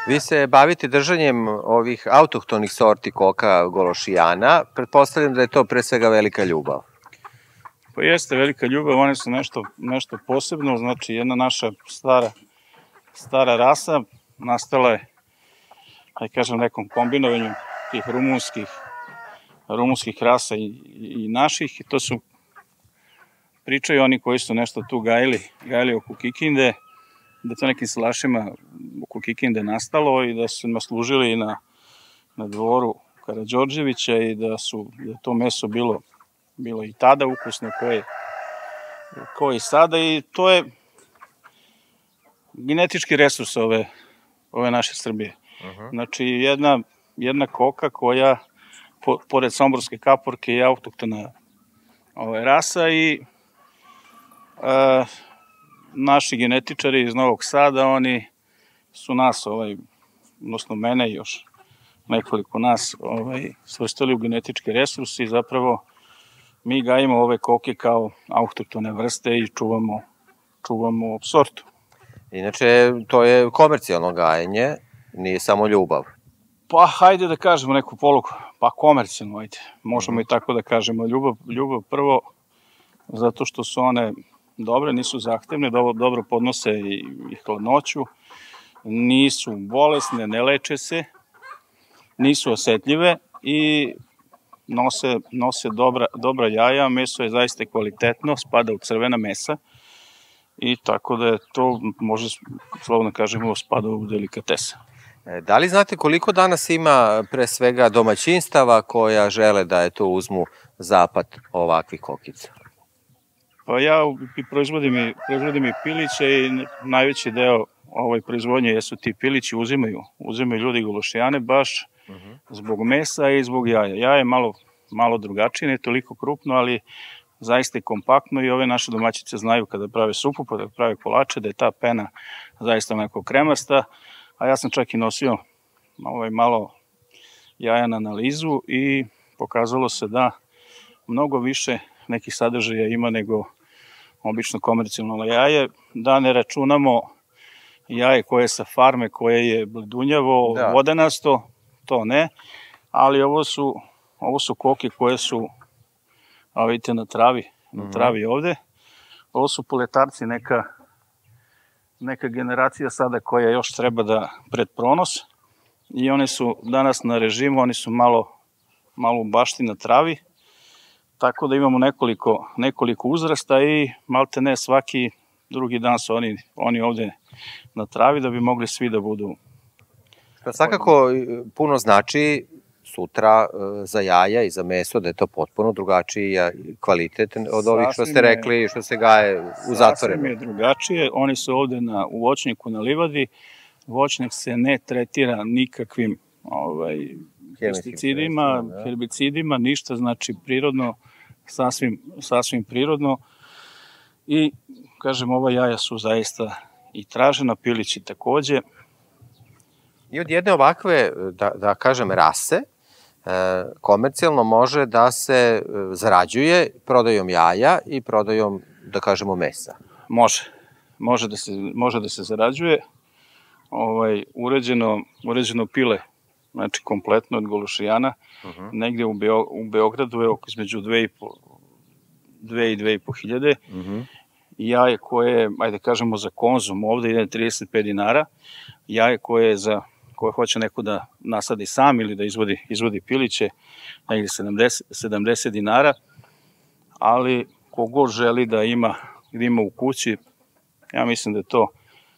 Vi se bavite držanjem ovih autohtonih sorti koka gološijana. Pretpostavljam da je to pre svega velika ljubav. Pa jeste velika ljubav, one su nešto posebno, znači jedna naša stara rasa nastala je, da kažem, nekom kombinovanju tih rumunskih rasa i naših, i to su, pričaju oni koji su nešto tu gajili oko Kikinde, da to nekim salašima oko Kikinde nastalo i da su služili na dvoru Karađorđevića i da je to meso bilo i tada ukusno kao i sada, i to je genetički resurs ove naše Srbije. Znači jedna koka koja pored somborske kaporke je autohtona rasa i naši genetičari iz Novog Sada, oni su nas, odnosno mene i još nekoliko nas svrstali u genetički resurs i zapravo mi gajimo ove koke kao autohtone vrste i čuvamo sortu. Inače, to je komercijalno gajenje, nije samo ljubav. Pa, hajde da kažemo neku polugu, pa komercijalno, ajde, možemo i tako da kažemo. Ljubav prvo, zato što su one dobre, nisu zahtevne, dobro podnose i hladnoću, nisu bolesne, ne leče se, nisu osetljive i nose dobra jaja, meso je zaista kvalitetno, spada u crvena mesa i tako da je to, može slobodno kažemo, spada u delikatesa. Da li znate koliko danas ima pre svega domaćinstava koja žele da uzmu zapad ovakvih kokica? Pa ja proizvodim i piliće i najveći deo proizvodnje jesu ti pilići, uzimaju ljudi gološijane baš zbog mesa i zbog jaja. Jaje je malo drugačije, ne toliko krupno, ali zaista je kompaktno i ove naše domaćice znaju kada prave supu, kada prave kolače, da je ta pena zaista onako kremasta, a ja sam čak i nosio malo jaja na analizu i pokazalo se da mnogo više nekih sadržaja ima nego obično komercijalno jaje, da ne računamo jaje koje je sa farme, koje je bledunjavo, vodenasto, to ne, ali ovo su koke koje su, vidite, na travi ovde, ovo su poletarci, neka generacija sada koja još treba da pred pronos i one su danas na režimu, oni su malo u bašti na travi, tako da imamo nekoliko uzrasta i malte ne svaki drugi dan su oni ovde na travi da bi mogli svi da budu. Što svakako puno znači sutra za jaja i za meso, da je to potpuno drugačiji kvalitet od ovih što ste rekli, što se gaje u zatvorenu. Sasvim je drugačije, oni su ovde u voćnjaku na livadi, voćnjak se ne tretira nikakvim pesticidima, herbicidima, ništa, znači prirodno, sasvim prirodno i kažem, ova jaja su zaista i tražena, pilići takođe. I od jedne ovakve, da kažem, rase, komercijalno može da se zarađuje prodajom jaja i prodajom, da kažemo, mesa. Može da se zarađuje. Uređeno pile, znači kompletno od gološijana, negde u Beogradu je između 2 i 2,5 hiljade. Jaje koje, ajde kažemo, za konzum ovde ide 35 dinara, jaje koje hoće neko da nasadi sam ili da izvodi piliće, negde 70 dinara, ali kogod želi da ima u kući, ja mislim da je to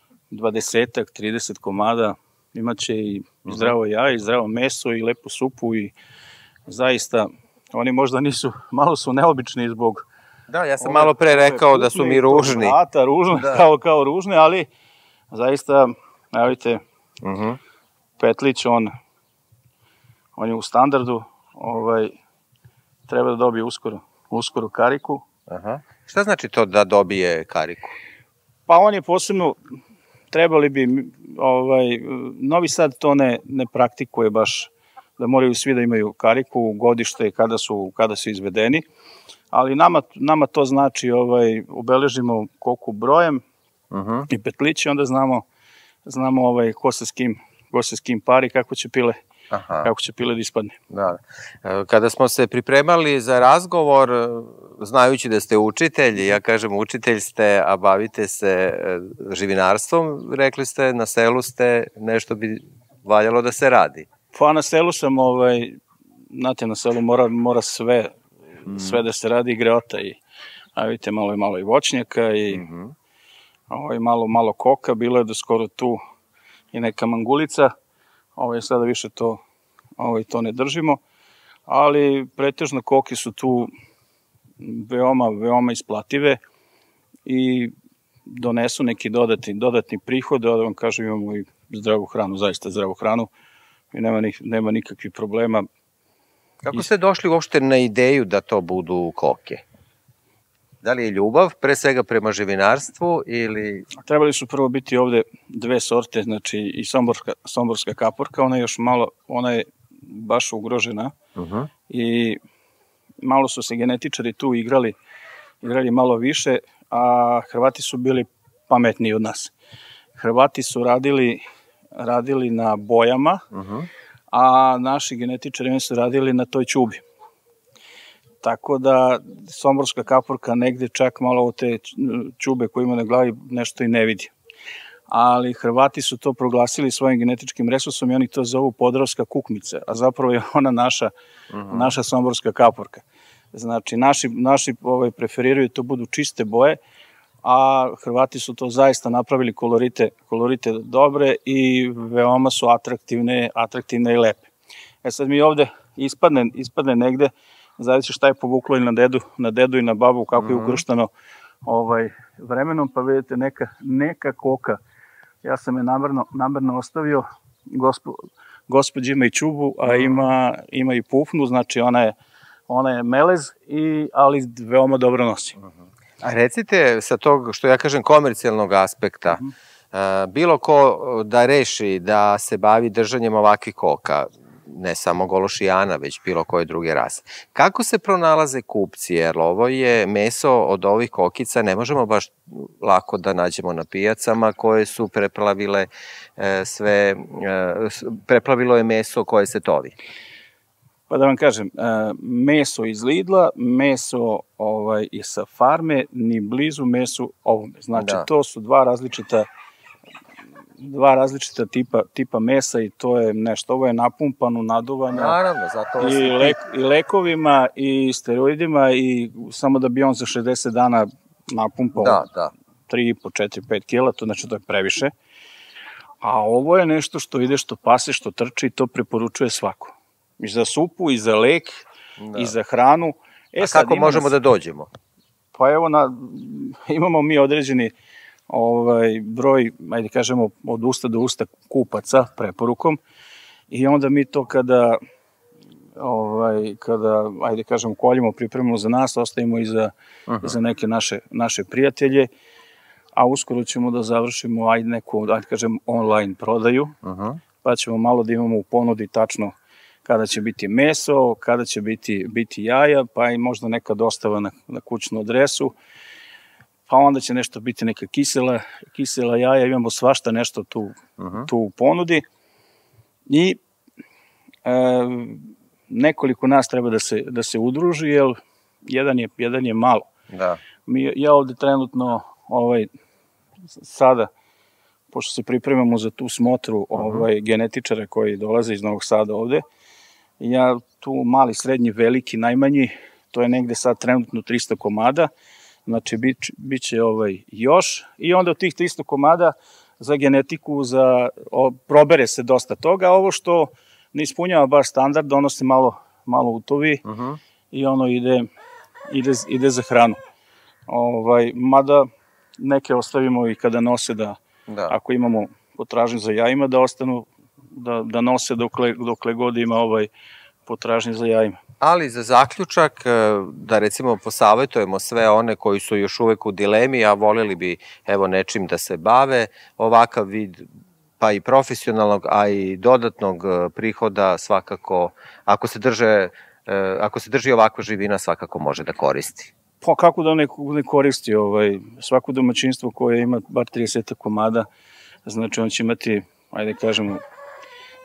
20-30 komada, imaće i zdravo jaje, i zdravo meso, i lepu supu, i zaista, oni možda nisu, malo su neobični zbog... Da, ja sam malo pre rekao da su mi ružni. Ružne, kao ružne, ali zaista, evo vidite, Petlić, on je u standardu, treba da dobije uskoro kariku. Šta znači to da dobije kariku? Pa on je posebno, trebali bi, Novi Sad to ne praktikuje baš, da moraju svi da imaju kariku, godište kada su izvedeni, ali nama to znači, obeležimo koku brojem i petlići, onda znamo ko se ko se s kim pari, kako će pile Aha. kako će pile da ispadne. Da. Kada smo se pripremali za razgovor, znajući da ste učitelj, ja kažem učitelj ste, a bavite se živinarstvom, rekli ste na selu ste, nešto bi valjalo da se radi. Pa na selu sam, znate, na selu mora sve da se radi, i greota, i a vidite, malo i voćnjaka, i malo koka, bilo je do skoro tu i neka mangulica, sada više to ne držimo, ali pretežno koke su tu veoma isplative i donesu neki dodatni prihod, da vam kažem, imamo i zdravu hranu, zaista zdravu hranu, i nema nikakvih problema. Kako ste došli uopšte na ideju da to budu koke? Da li je ljubav, pre svega prema živinarstvu, ili... Trebali su prvo biti ovde dve sorte, znači i somborska kaporka, ona je baš ugrožena, i malo su se genetičari tu igrali malo više, a Hrvati su bili pametniji od nas. Hrvati su radili na bojama, a naši genetičari su radili na toj ćubi. Tako da somborska kaporka negde čak malo od te ćube koje ima na glavi nešto i ne vidi. Ali Hrvati su to proglasili svojim genetičkim resursom i oni to zovu podravska kukmica, a zapravo je ona naša somborska kaporka. Znači, naši preferiraju to budu čiste boje, a Hrvati su to zaista napravili kolorite dobre i veoma su atraktivne i lepe. Sad mi ovde ispadne negde, zavisi šta je povuklo i na dedu i na babu, kako je ukrštano vremenom, pa vidite neka koka. Ja sam je namerno ostavio, gospođa ima i ćubu, a ima i pufnu, znači ona je melez, ali veoma dobro nosi. A recite, sa tog, što ja kažem, komercijalnog aspekta, bilo ko da reši da se bavi držanjem ovakvih koka, ne samo gološijana, već bilo koje druge rase. Kako se pronalaze kupci, jer ovo je meso od ovih kokica, ne možemo baš lako da nađemo na pijacama koje su preplavile preplavilo je meso koje se tovi. Pa da vam kažem, meso iz Lidla, meso i sa farme, ni blizu mesu ovome. Znači, to su dva različita tipa mesa i to je nešto. Ovo je napumpano, naduvano. Naravno, zato i lekovima i steroidima, i samo da bi on za 60 dana napumpao 3,5, 4, 5 kila, to znači to je previše. A ovo je nešto što ide, što pase, što trči, i to preporučuje svako. I za supu, i za lek, i za hranu. A kako možemo da dođemo? Pa evo, imamo mi određeni broj, ajde kažemo, od usta do usta kupaca preporukom, i onda mi to kada ajde kažemo, koljimo, pripremimo za nas, ostavimo i za neke naše prijatelje, a uskoro ćemo da završimo neku, ajde kažem, online prodaju, pa ćemo malo da imamo u ponudi tačno kada će biti meso, kada će biti jaja, pa i možda neka dostava na kućnu adresu, pa onda će nešto biti neka kisela jaja, imamo svašta nešto tu u ponudi, i nekoliko nas treba da se udruži, jer jedan je malo. Ja ovde trenutno sada, pošto se pripremamo za tu smotru genetičara koji dolaze iz Novog Sada ovde, ja tu mali, srednji, veliki, najmanji, to je negde sad trenutno 300 komada, znači bit će još, i onda od tih 300 komada za genetiku, probere se dosta toga, a ovo što ne ispunjava baš standard, donosi malo utovi, i ono ide za hranu. Mada neke ostavimo i kada nose, da ako imamo potražnju za jajima, da ostanu, da nose dokle god ima potražnje za jajima. Ali za zaključak, da recimo posavetujemo sve one koji su još uvek u dilemi, a voljeli bi nečim da se bave, ovakav vid, pa i profesionalnog, a i dodatnog prihoda svakako, ako se drži ovakva živina, svakako može da koristi. Pa kako da ne koristi, svako domaćinstvo koje ima bar 30 komada, znači on će imati, ajde kažemo,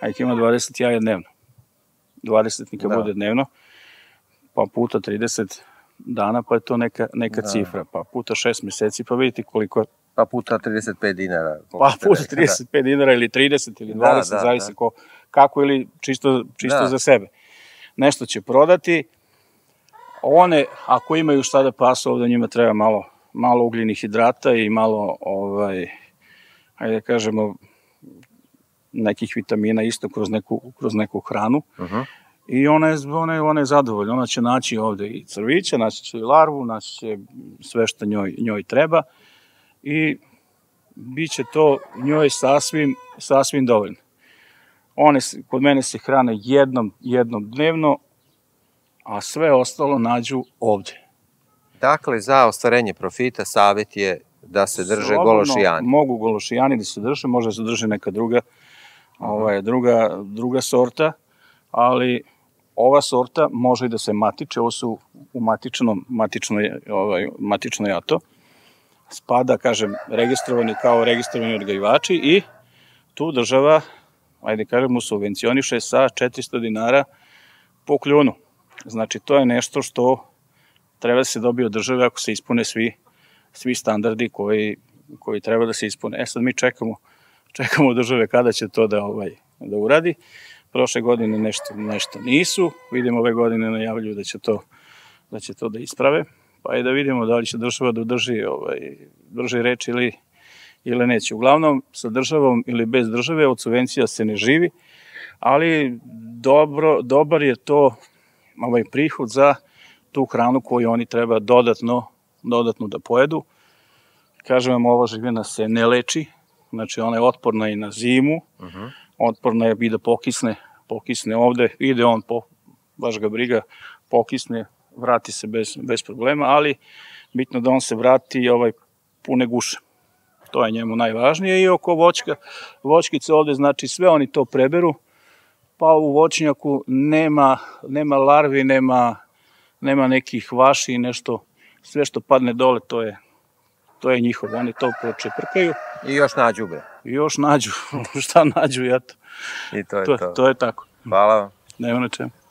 a ih ima 20 jaja dnevno. 20 neka bude dnevno, pa puta 30 dana, pa je to neka cifra, pa puta 6 meseci, pa vidite koliko je. Pa puta 35 dinara. Pa puta 35 dinara ili 30 ili 20, zavisi kako, ili čisto za sebe. Nešto će prodati. One, ako imaju šta da pasu, ovde njima treba malo ugljenih hidrata i malo, hajde da kažemo, nekih vitamina isto kroz neku hranu. I ona je zadovoljna. Ona će naći ovde i crvića, naći će i larvu, naći će sve što njoj treba i bit će to njoj sasvim dovoljno. One kod mene se hrane jednom dnevno, a sve ostalo nađu ovde. Dakle, za ostvarenje profita savjet je da se drže gološijani. Mogu gološijani da se drže, može da se drže neka druga sorta, ali ova sorta može i da se matiče, ovo su u matičnoj jato, spada, kažem, registrovani kao registrovani odgajivači i tu država, ajde kažemo, subvencioniše sa 400 dinara po kljunu. Znači, to je nešto što treba da se dobije od države ako se ispune svi standardi koji treba da se ispune. Sad mi čekamo od države kada će to da uradi. Prošle godine nešto nisu, vidimo ove godine najavljuju da će to da isprave, pa i da vidimo da li će država da drži reč ili neće. Uglavnom, sa državom ili bez države od subvencija se ne živi, ali dobar je to prihod za tu hranu koju oni treba dodatno da pojedu. Kažem vam, ova živina se ne leči, znači ona je otporna i na zimu, otporna je i da pokisne ovde, ide on, baš ga briga, pokisne, vrati se bez problema, ali bitno da on se vrati pune guše. To je njemu najvažnije i oko voćkice ovde, znači sve oni to preberu, pa u voćnjaku nema larvi, nema nekih vaši i nešto, sve što padne dole, to je njihovo, oni to pročeprkaju. I još nađu, bre. I još nađu, šta nađu, eto. I to je to. To je tako. Hvala vam. Nema na čemu.